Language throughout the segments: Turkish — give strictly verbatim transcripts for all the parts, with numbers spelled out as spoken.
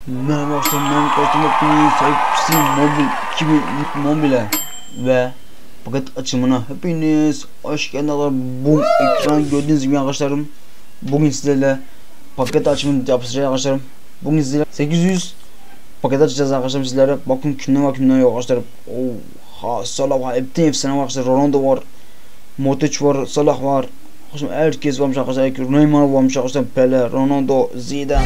Merhaba arkadaşlar, ben Kartım'ın sahipçisi Mobil iki bin Mobile ve paket açımına hepiniz hoş geldiniz. Bu ekran gördüğünüz gibi arkadaşlarım, bugün sizlerle paket açımını yapacağız arkadaşlarım. Bugün sizlerle sekiz yüz paket açacağız arkadaşlar sizlere. Bakın kimden var kimden yok arkadaşlar. Oha, Salah var, hepten efsane var arkadaşlar. Ronaldo var, Modric var, Salah var. Herkes varmış arkadaşlar. Neymar varmış arkadaşlar. Pele, Ronaldo, Zidane.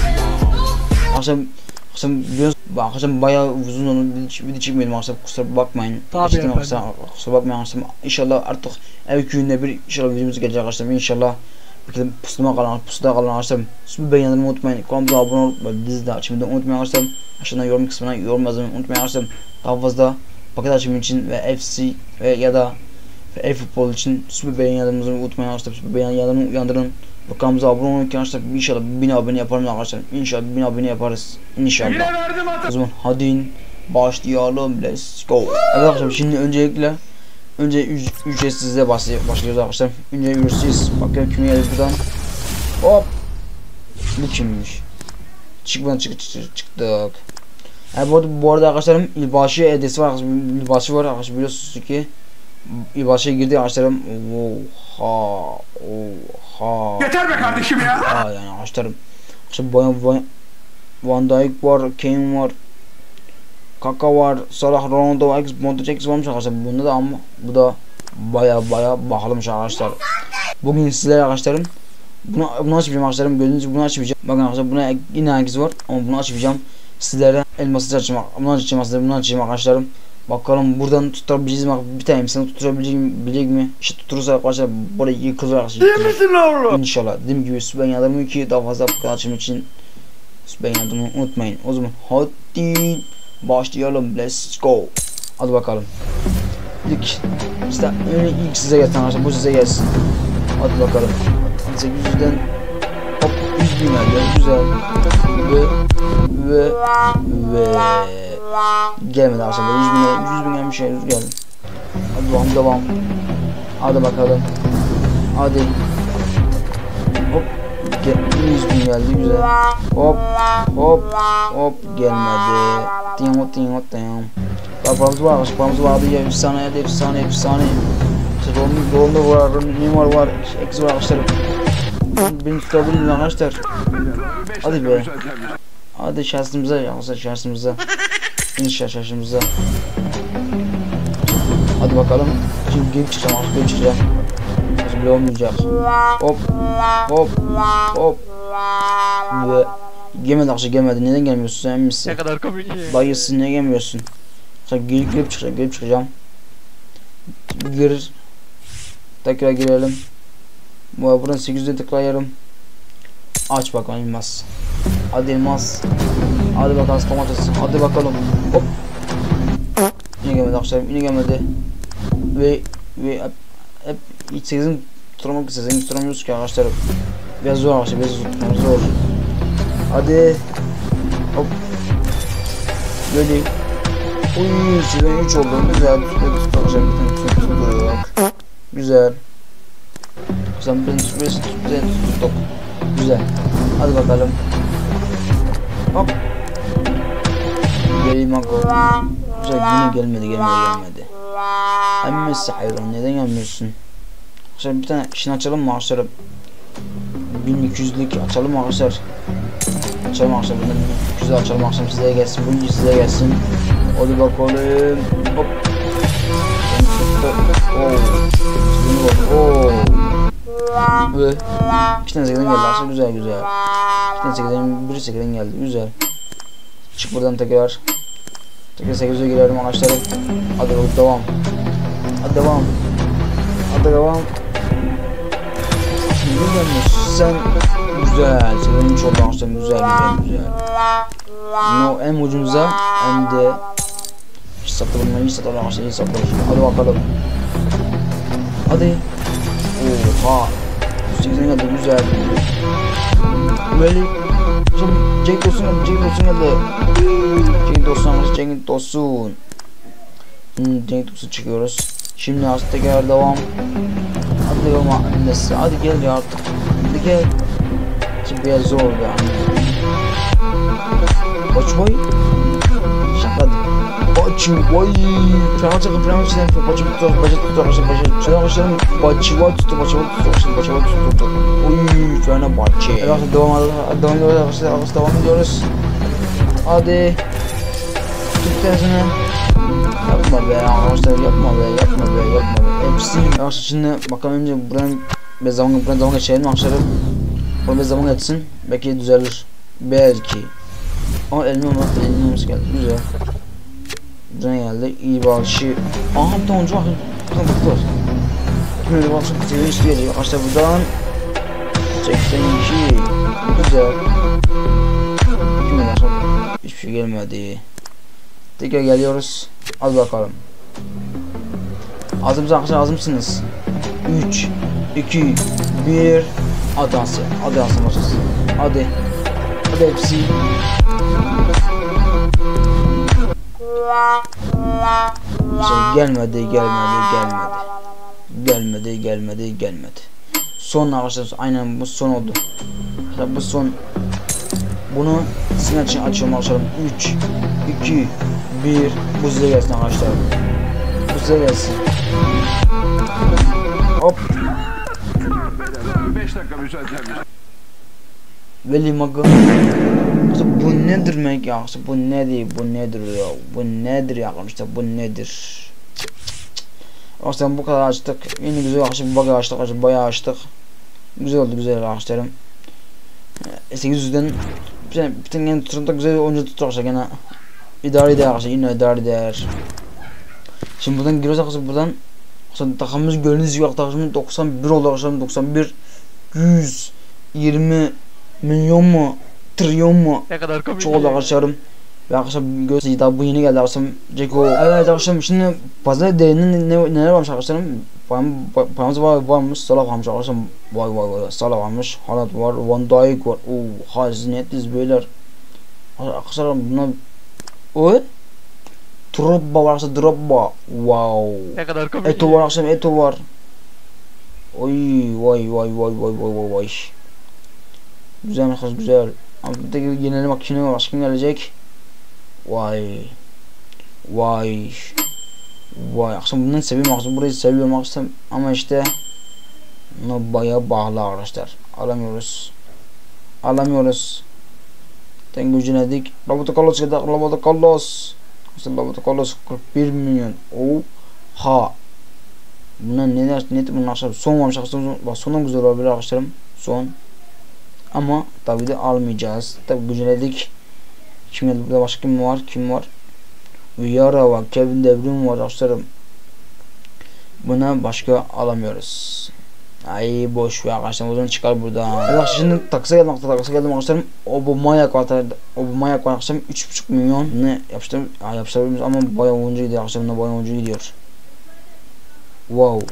Akşam akşam biliyorsunuz, akşam bayağı uzun onu video çekmedim arkadaşlar, kusura bakmayın. Tabii efendim. Kusura bakmayın arkadaşlar. İnşallah artık ev günde bir inşallah videomuz gelecek arkadaşlar. İnşallah bakalım, pusula kalan pusula kalan arkadaşlar. Süper beğenmeyi unutmayın. Kanalımıza abone olup bizi de açmayı unutmayın arkadaşlar. Aşağıdan yorum kısmına yorum yazmayı unutmayın arkadaşlar. Daha fazla paket açımı için ve F C ve ya da e-futbol için süper beğenmeyi unutmayın arkadaşlar. Süper beğenmeyi uyandırın. Kanalımıza abone olun arkadaşlar. İnşallah bin abone yaparız arkadaşlar. İnşallah bin abone yaparız. İnşallah. O zaman hadi başlayalım. Let's go. Evet arkadaşlar, şimdi öncelikle önce ücretsizle başlıyoruz arkadaşlar. Önce ücretsiz. Bakın kimi geldi buradan. Hop. Bu kimmiş? Çıkmadan çık çık çıktık. Yani bu, bu arada arkadaşlarım ilbaşı hediyesi var arkadaşlar. İlbaşı var arkadaşlar, biliyorsunuz ki İlbaşı'ya girdi arkadaşlarım. Oha. Oha. Yeter be kardeşim ya. Aa, yani arkadaşlarım. İşte Van, Van, Van Dijk var, Kane var, Kaka var, Salah, Ronaldo, X, Modric, X varmış arkadaşlar. Bunda da ama bu da baya baya bağlamış arkadaşlar. Bugün sizlere arkadaşlarım bunu bunu açmayacağım arkadaşlarım. Gördüğünüz gibi bunu açmayacağım. Bakın arkadaşlar, buna yine herkes var ama bunu açmayacağım. Sizlere elması açacağım. Bunu açacağım arkadaşlar. Bunu açacağım arkadaşlarım. Bakalım buradan tutabileceğiz mi? Bir tane seni tutturabilecek mi? Bilecek mi? İşte tuturursa arkadaşlar burayı yıkılır arkadaşlar. Yıkılır. İnşallah. Dediğim gibi süper yardımı ki daha fazla paket açım için süper yardımı unutmayın. O zaman hadi başlayalım. Let's go. Hadi bakalım. İlk işte öyle ilk size gelsin arkadaşlar. Bu size gelsin. Hadi bakalım. sekiz yüzden hop yüz bin geldi. Güzel. Ve ve ve gelmedi arkadaşlar. yüz bin, yüz bin gelmiş ya, yüz geldi. Hadi devam devam. Hadi bakalım. Hadi. Hop. yüz bin geldi, güzel. Hop hop hop gelmedi. Tingo tingo tingo. Paramız var arkadaşlar, paramız vardı ya, efsane efsane efsane. Ronaldo Ronaldo var, Neymar var, X var arkadaşlar. Beni tutabilirim arkadaşlar. Hadi be. Hadi şansımıza arkadaşlar, şansımıza. İnşallah şansımıza. Hadi bakalım. Şimdi game çıkacağım artık, game çıkacağım. Nasıl bile olmayacak. Hop hop hop. Ve gelmedi arkadaşlar, gelmedi. Neden gelmiyorsun sen misin? Ne kadar komik. Dayısın, niye gelmiyorsun? Sen gelip gelip çıkacağım, gelip çıkacağım. Gir. Tekrar girelim. Bu buradan sekiz yüz'e tıklayalım. Aç bakalım elmas. Hadi elmas. Hadi bakalım domates. Hadi bakalım. Hop. Yine gelmedi arkadaşlar. Yine gelmedi. Ve ve hep, hep hiç sekizin tutturmak istesem tutturamıyoruz ki arkadaşlar. Biraz zor arkadaşlar. Biraz zor. Zor. Hadi. Hop. Böyle. Uy, sizden üç oldu. Güzel. Tuttuk arkadaşlar. Bir tane tuttuk. Güzel. Sen ben tuttuk. Tuttuk. Güzel. Hadi bakalım. Hop. Geleyim ako. Güzel, yine gelmedi gelmedi gelmedi. Emmesi hayran, neden gelmiyorsun? Arkadaşlar bir tane işini açalım mı arkadaşlar? bin iki yüz'lük açalım mı arkadaşlar? Açalım arkadaşlar, bundan bin iki yüz'ü açalım arkadaşlar, size gelsin, bu size gelsin. Hadi bakalım. Hop. Oo. Ve iki tane sekizden geldi arkadaşlar, güzel güzel. iki tane sekizden, biri sekizden geldi, güzel. Çık buradan tekrar. Tekrar sekiz yüz'e girelim arkadaşlar. Hadi devam. Hadi devam. Hadi devam. Şimdi sen güzel. Senin çok arkadaşlar, güzel güzel güzel. No, hem ucumuza hem de hiç satalım, iyi satalım arkadaşlar, iyi satalım. Hadi bakalım. Hadi. Oha. sekizden geldi, güzel. Böyle Cenk Tosun geldi, Cenk Tosun geldi. Cenk Tosun arkadaşlar, Cenk Tosun. Hmm, Cenk Tosun çıkıyoruz. Şimdi artık tekrar devam. Hadi devam annesi, hadi gel ya artık. Hadi gel. Şimdi biraz zor yani. Бачвай. Şaka. Бачвай. Французca Fransızca Бачвай tutar, Бачвай tutar, Бачвай. Şöyle arkadaşlarım Бачвай tutar, Бачвай tutar, Бачвай tutar. Oy, fena Бачи. Evet, devam edelim. Devam ediyoruz arkadaşlar. Arkadaşlar devam ediyoruz. Hadi. Türk tersine. Yapma be arkadaşlar, yapma be, yapma be, yapma be. Hepsi. Arkadaşlar şimdi bakalım önce buradan bir zaman, buradan zaman geçelim arkadaşlar. O bir zaman geçsin. Belki düzelir. Belki. Ama elime olmaz, elime olmaz geldi. Güzel. Buradan geldi. İyi bakışı. Aha bir tane oyuncu bakın. Bakın bakın. Böyle bakın. Seviye üstü gelecek. Arkadaşlar buradan. seksen iki. Güzel. Kim arkadaşlar? Hiçbir şey gelmedi. Tekrar geliyoruz. Hadi bakalım. Hazır mısınız arkadaşlar? Hazır mısınız? üç, iki, bir. Hadi Asya. Hadi Asya başlasın. Hadi. Hadi hepsi. Şey gelmedi, gelmedi, gelmedi. Gelmedi, gelmedi, gelmedi. Son arkadaşlar, aynen bu son oldu. Bu son. Bunu sizin için açıyorum arkadaşlar. üç, iki, bir. Bu size gelsin arkadaşlar. Bu size gelsin. Hop. beş dakika müsaade. Veli Magı. Bu nedir mek ya? Bu nedir? Bu nedir ya? Bu nedir ya? İşte bu nedir? Aslında bu kadar açtık. Yine güzel açtık. Bayağı açtık. açtık bayağı açtık. Güzel oldu, güzel arkadaşlarım. sekiz yüzden bir tane yeni turunda güzel oyuncu tutarsa gene idare eder arkadaşlar. Yine idare eder. Şimdi buradan giriyoruz arkadaşlar. Buradan aslında takımımız gördüğünüz gibi takımımız doksan bir oldu arkadaşlar. doksan bir yüz yirmi milyon mu? Trilyon mu? Ne kadar komik. Çok oldu arkadaşlarım. Ve arkadaşlar göstereyim daha bu yeni geldi arkadaşlar. Ceko. Evet arkadaşlar şimdi pazar değerinin ne, neler varmış arkadaşlarım? Paramız var varmış. Salah varmış arkadaşlar. Vay vay vay. Salah varmış. Haaland var. Van Dijk var. Oo, hazinetliyiz beyler. Arkadaşlar buna o Drogba var arkadaşlar. Drogba. Wow. Ne kadar komik. Eto'o var arkadaşlar. Eto'o var. Oy vay vay vay vay vay vay vay. Güzel arkadaşlar, güzel. Ama bir de yenilelim bak şimdi başka kim gelecek? Vay. Vay. Vay. Akşam bundan seviyorum akşam burayı seviyorum akşam ama işte buna bayağı bağlı arkadaşlar. Alamıyoruz. Alamıyoruz. Tengucun'edik. Roberto Carlos geldi. Roberto Carlos. Aslında Roberto Carlos kırk bir milyon. Oha. Buna ne der? Ne bunun akşam son varmış akşam. Bak sonun güzel olabilir arkadaşlarım. Son. Ama tabii de almayacağız. Tabii güceledik. Kim geldi burada, başka kim var? Kim var? Vieira var, Kevin De Bruyne var arkadaşlarım. Buna başka alamıyoruz. Ay boş ver arkadaşlar, o zaman çıkar buradan. Evet arkadaşlar şimdi taksi geldim, taksi geldim arkadaşlarım. O bu Mayak var, o bu Mayak var arkadaşlarım. üç buçuk milyon ne yapıştırdım? Ya yapıştırabiliriz ama bayağı oyuncu gidiyor arkadaşlarım, da bayağı oyuncu gidiyor. Wow.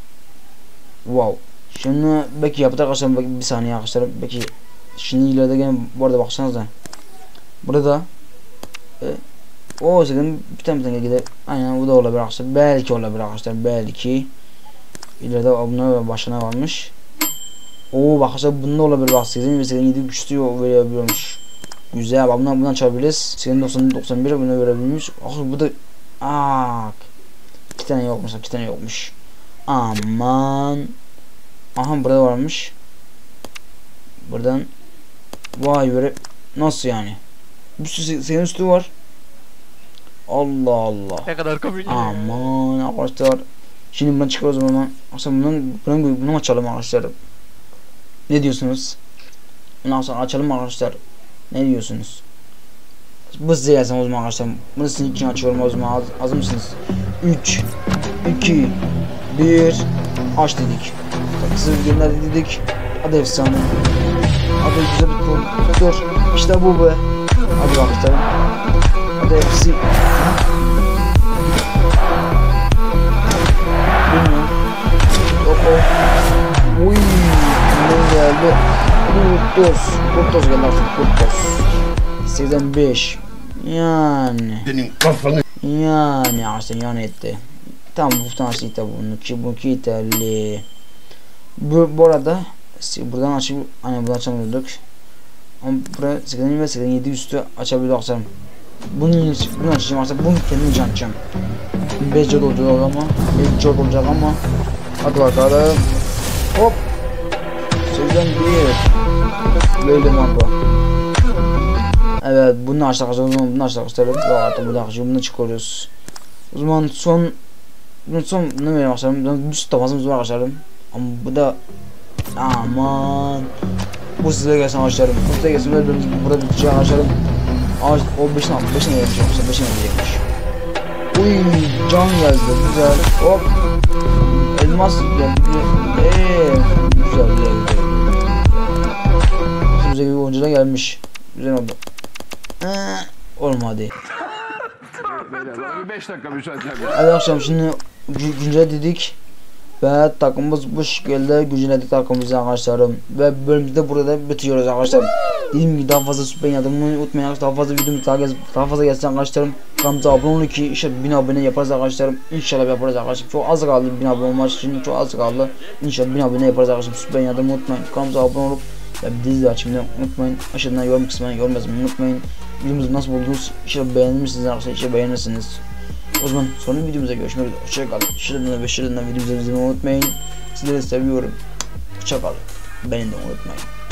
Wow. Şimdi belki yaptı arkadaşlar, belki bir saniye arkadaşlar, belki şimdi ileride gene bu arada baksanıza. Burada e, o zaman bir tane bir tane gider. Aynen bu da olabilir arkadaşlar. Belki olabilir arkadaşlar. Belki ileride abone başına varmış. Oo bak arkadaşlar bunda olabilir bak. seksen ve seksen yedi güçlü verebiliyormuş. Güzel. Bak bundan bundan çarpabiliriz. seksen doksan doksan bir bunu verebilmiş. Arkadaşlar bu da aa iki tane yokmuş. iki tane yokmuş. Aman. Aha burada varmış. Buradan vay böyle nasıl yani? Bir sürü senin üstü var. Allah Allah. Ne kadar komik. Aman arkadaşlar. Şimdi buradan çıkıyoruz o zaman. Aslında bundan bundan bunu açalım arkadaşlar. Ne diyorsunuz? Bunu aslında açalım arkadaşlar. Ne diyorsunuz? Bu size yazsam o zaman arkadaşlar. Bunu sizin için açıyorum o zaman. Hazır mısınız? üç iki bir aç dedik. Siz gönderdik dedik. Hadi efsane. Hadi güzel bir tur. Dur. İşte bu be. Hadi bakalım. Hadi hepsi. Bilmiyorum. Yok o. Uy. Ne geldi? Kurtos. Kurtos geldi artık. Kurtos. seksen beş. Yani. Senin kafanı. Yani aslında yani etti. Tam bu tanesi ite bunu ki bu ki itali. Bu, bu arada buradan açıp hani buradan açamıyorduk. Ama buraya seksen yirmi ve seksen yedi üstü açabiliyor arkadaşlarım. Bunun bunu açacağım arkadaşlar. Bunu kendim açacağım. beş olacak ama beş olacak ama hadi bakalım. Hop. seksen bir. Böyle mapa. Evet, bunu açtık arkadaşlar. Bunu açtık arkadaşlar. Ve artık bunu açacağım. Bunu çıkarıyoruz. O zaman son bunun son ne vereyim arkadaşlar? Düz tavasımız var arkadaşlarım. Ama bu da aman bu size gelsin arkadaşlarım. Bu size gelsin. Böyle burada bitecek arkadaşlarım. Ağaç o beşine beşine gelmiş yoksa beşine gelecekmiş. Uy, can geldi güzel. Hop. Elmas geldi. Eee güzel güzel. Bize bir oyuncuda gelmiş. Güzel oldu. Eee olmadı. beş dakika müsaade. Evet akşam şimdi güncel dedik. Ve takımımız bu şekilde günceledik takımımızı arkadaşlarım. Ve bölümümüzde burada bitiriyoruz arkadaşlar. Dediğim gibi daha fazla süper yardımını unutmayın arkadaşlar. Daha fazla videomu daha, daha fazla gelsin arkadaşlarım. Kanalımıza abone olun ki inşallah bin abone yaparız arkadaşlarım. İnşallah yaparız arkadaşlar. Çok az kaldı bin abone olmak için. Çok az kaldı. İnşallah bin abone yaparız arkadaşlar. Süper yardımını unutmayın. Kanalımıza abone olup ve dizi açmayı unutmayın. Aşağıdan yorum kısmına yorum yazmayı unutmayın. Videomuzu nasıl buldunuz? İnşallah beğenmişsiniz arkadaşlar. İnşallah beğenirsiniz. O zaman sonraki videomuzda görüşmek üzere. Hoşçakalın. Şuradan ve şuradan videomuzu izlemeyi unutmayın. Sizleri seviyorum. Hoşçakalın. Beni de unutmayın.